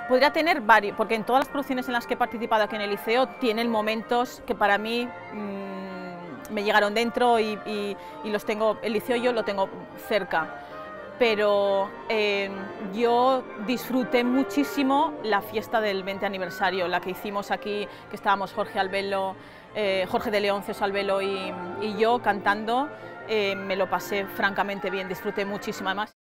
Podría tener varios, porque en todas las producciones en las que he participado aquí en el Liceo tienen momentos que para mí me llegaron dentro y los tengo, el Liceo yo lo tengo cerca. Pero yo disfruté muchísimo la fiesta del 20 aniversario, la que hicimos aquí, que estábamos Jorge Albelo, Jorge de León, César Albelo y yo cantando. Me lo pasé francamente bien, disfruté muchísimo además.